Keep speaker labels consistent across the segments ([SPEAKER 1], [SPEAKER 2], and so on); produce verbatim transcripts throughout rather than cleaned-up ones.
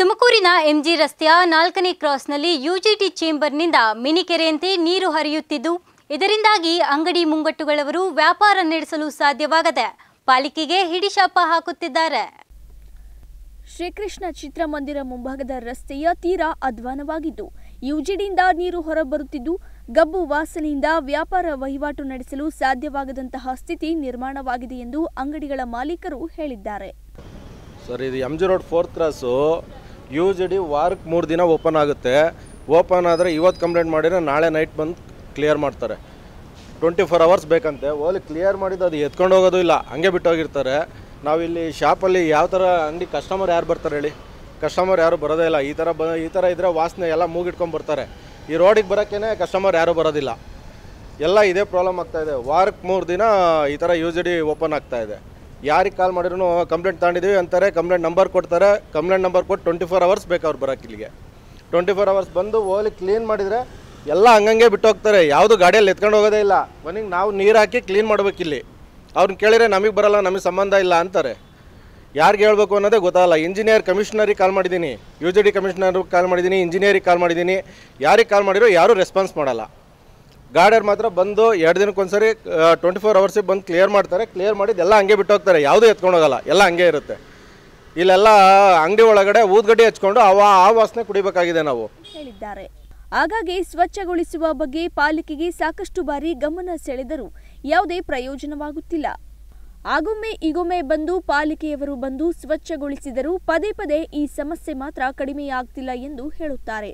[SPEAKER 1] ತುಮಕೂರಿನ ಎಂಜಿ ರಸ್ತೆಯ ನಾಲ್ಕನೇ ಕ್ರಾಸ್ನಲ್ಲಿ ಯುಜಿಟಿ ಚೇಂಬರ್ನಿಂದ ಮಿನಿ ಕೆರೆಯಂತೆ ನೀರು ಹರಿಯುತ್ತಿದ್ದು ಇದರಿಂದಾಗಿ ಅಂಗಡಿ ಮುಂಗಟ್ಟುಗಳವರು ವ್ಯಾಪಾರ ನಡೆಸಲು ಸಾಧ್ಯವಾಗದೆ ಪಾಲಿಕೆಗೆ ಹಿಡಿಶಾಪ ಹಾಕುತ್ತಿದ್ದಾರೆ.
[SPEAKER 2] ಶ್ರೀಕೃಷ್ಣ ಚಿತ್ರಮಂದಿರ ಮುಂಭಾಗದ ರಸ್ತೆಯ ತೀರಾ ಅಧ್ವಾನವಾಗಿದ್ದು ಯುಜಿಡಿಯಿಂದ ನೀರು ಹೊರಬರುತ್ತಿದ್ದು ಗಬ್ಬು ವಾಸನೆಯಿಂದ ವ್ಯಾಪಾರ ವಹಿವಾಟು ನಡೆಸಲು ಸಾಧ್ಯವಾಗದಂತಹ ಸ್ಥಿತಿ ನಿರ್ಮಾಣವಾಗಿದೆ ಎಂದು ಅಂಗಡಿಗಳ ಮಾಲೀಕರು ಹೇಳಿದ್ದಾರೆ.
[SPEAKER 3] ಸರ್, ಇದು M G road fourth cross UGD ವಾರಕ್ಕೆ ಮೂರು ದಿನ ಓಪನ್ ಆಗುತ್ತೆ. ಓಪನ್ ಆದರೆ ಇವತ್ತು ಕಂಪ್ಲೇಂಟ್ ಮಾಡಿದರೆ ನಾಳೆ ನೈಟ್ ಬಂದು ಕ್ಲಿಯರ್ ಮಾಡ್ತಾರೆ. ಟ್ವೆಂಟಿ ಫೋರ್ ಅವರ್ಸ್ ಬೇಕಂತೆ. ಓಲಿ ಕ್ಲಿಯರ್ ಮಾಡಿದ್ದು ಅದು ಎತ್ಕೊಂಡು ಹೋಗೋದು ಇಲ್ಲ, ಹಂಗೆ ಬಿಟ್ಟೋಗಿರ್ತಾರೆ. ನಾವಿಲ್ಲಿ ಶಾಪಲ್ಲಿ ಯಾವ ಥರ ಅಂಗಡಿ ಕಸ್ಟಮರ್ ಯಾರು ಬರ್ತಾರೆ ಹೇಳಿ? ಕಸ್ಟಮರ್ ಯಾರು ಬರೋದೇ ಇಲ್ಲ. ಈ ಥರ ಬ ಈ ಥರ ಇದ್ದರೆ ವಾಸನೆ ಎಲ್ಲ ಮೂಗಿಟ್ಕೊಂಡು ಬರ್ತಾರೆ. ಈ ರೋಡಿಗೆ ಬರೋಕ್ಕೇ ಕಸ್ಟಮರ್ ಯಾರೂ ಬರೋದಿಲ್ಲ. ಎಲ್ಲ ಇದೇ ಪ್ರಾಬ್ಲಮ್ ಆಗ್ತಾಯಿದೆ. ವಾರಕ್ಕೆ ಮೂರು ದಿನ ಈ ಥರ ಯು ಜಿ ಡಿ ಓಪನ್ ಆಗ್ತಾಯಿದೆ. ಯಾರಿಗೆ ಕಾಲ್ ಮಾಡಿದ್ರು ಕಂಪ್ಲೇಂಟ್ ತಗೊಂಡಿದ್ದೀವಿ ಅಂತಾರೆ. ಕಂಪ್ಲೇಂಟ್ ನಂಬರ್ ಕೊಡ್ತಾರೆ. ಕಂಪ್ಲೇಂಟ್ ನಂಬರ್ ಕೊಟ್ಟು ಟ್ವೆಂಟಿ ಫೋರ್ ಅವರ್ಸ್ ಬೇಕು ಅವ್ರು ಬರೋಕ್ಕೆ ಇಲ್ಲಿಗೆ. ಟ್ವೆಂಟಿ ಫೋರ್ ಅವರ್ಸ್ ಬಂದು ಓಲಿ ಕ್ಲೀನ್ ಮಾಡಿದರೆ ಎಲ್ಲ ಹಂಗಂಗೆ ಬಿಟ್ಟು ಹೋಗ್ತಾರೆ. ಯಾವುದು ಗಾಡಿಯಲ್ಲಿ ಎತ್ಕೊಂಡು ಹೋಗೋದೇ ಇಲ್ಲ. ಮನೆಗೆ ನಾವು ನೀರು ಹಾಕಿ ಕ್ಲೀನ್ ಮಾಡಬೇಕಿಲ್ಲಿ. ಅವ್ರನ್ನ ಕೇಳಿದರೆ ನಮಗೆ ಬರೋಲ್ಲ, ನಮಗೆ ಸಂಬಂಧ ಇಲ್ಲ ಅಂತಾರೆ. ಯಾರಿಗೆ ಹೇಳಬೇಕು ಅನ್ನೋದೇ ಗೊತ್ತಾಗಲ್ಲ. ಇಂಜಿನಿಯರ್ ಕಮಿಷನರಿಗೆ ಕಾಲ್ ಮಾಡಿದ್ದೀನಿ, ಯು ಜಿ ಡಿ ಕಮಿಷನರ್ಗೆ ಕಾಲ್ ಮಾಡಿದ್ದೀನಿ, ಇಂಜಿನಿಯರಿಗೆ ಕಾಲ್ ಮಾಡಿದ್ದೀನಿ. ಯಾರಿಗೆ ಕಾಲ್ ಮಾಡಿರೋ ಯಾರೂ ರೆಸ್ಪಾನ್ಸ್ ಮಾಡಲ್ಲ. ಗಾಡಿಯವ್ರು ಮಾತ್ರ ಬಂದು ಎರಡು ದಿನಕ್ಕೊಂದ್ಸರಿ ಟ್ವೆಂಟಿ ಫೋರ್ ಅವರ್ಸಿಗೆ ಬಂದು ಕ್ಲಿಯರ್ ಮಾಡ್ತಾರೆ. ಕ್ಲಿಯರ್ ಮಾಡಿದ್ದು ಎಲ್ಲ ಹಂಗೆ ಬಿಟ್ಟು ಹೋಗ್ತಾರೆ. ಯಾವುದೂ ಎತ್ಕೊಂಡು ಹೋಗಲ್ಲ, ಎಲ್ಲ ಹಂಗೆ ಇರುತ್ತೆ. ಇಲ್ಲೆಲ್ಲ ಅಂಗಡಿ ಒಳಗಡೆ ಊದ್ಗಡ್ಡಿ ಹಚ್ಕೊಂಡು ಅವ ಆ ವಾಸನೆ ಕುಡಿಬೇಕಾಗಿದೆ ನಾವು
[SPEAKER 2] ಹೇಳಿದ್ದಾರೆ. ಹಾಗಾಗಿ ಸ್ವಚ್ಛಗೊಳಿಸುವ ಬಗ್ಗೆ ಪಾಲಿಕೆಗೆ ಸಾಕಷ್ಟು ಬಾರಿ ಗಮನ ಸೆಳೆದರೂ ಯಾವುದೇ ಪ್ರಯೋಜನವಾಗುತ್ತಿಲ್ಲ. ಆಗೊಮ್ಮೆ ಈಗೊಮ್ಮೆ ಬಂದು ಪಾಲಿಕೆಯವರು ಬಂದು ಸ್ವಚ್ಛಗೊಳಿಸಿದರೂ ಪದೇ ಪದೇ ಈ ಸಮಸ್ಯೆ ಮಾತ್ರ ಕಡಿಮೆಯಾಗ್ತಿಲ್ಲ ಎಂದು ಹೇಳುತ್ತಾರೆ.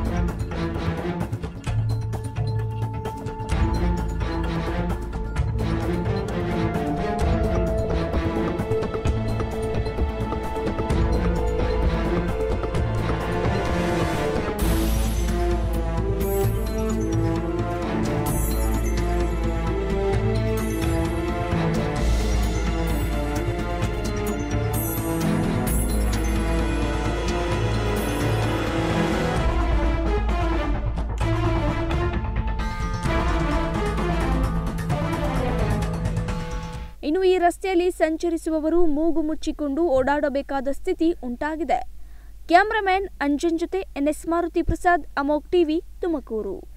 [SPEAKER 2] ಇನ್ನು ಈ ರಸ್ತೆಯಲ್ಲಿ ಸಂಚರಿಸುವವರು ಮೂಗು ಮುಚ್ಚಿಕೊಂಡು ಓಡಾಡಬೇಕಾದ ಸ್ಥಿತಿ ಉಂಟಾಗಿದೆ. ಕ್ಯಾಮರಾಮನ್ ಅಂಜನ್ ಜೊತೆ ಎನ್ ಎಸ್ ಮಾರುತಿ ಪ್ರಸಾದ್, ಅಮೋಕ್ ಟಿವಿ, ತುಮಕೂರು.